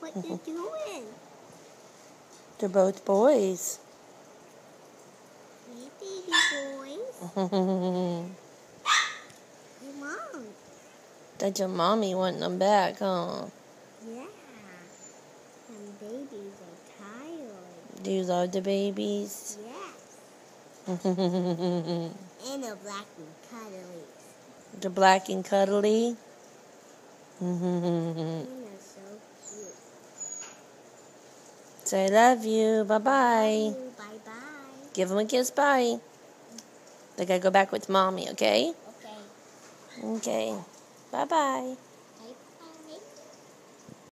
what they're doing. They're both boys. Hey, baby boys. Hey, Mom. That's your mommy wanting them back, huh? Yeah. Some babies are tired. These are the babies? Yes. And they're black and cuddly. They're black and cuddly? And they're so cute. Say I love you. Bye-bye. Love you. Bye-bye. Give them a kiss. Bye. They gotta go back with mommy, okay? Okay. Okay. Bye-bye.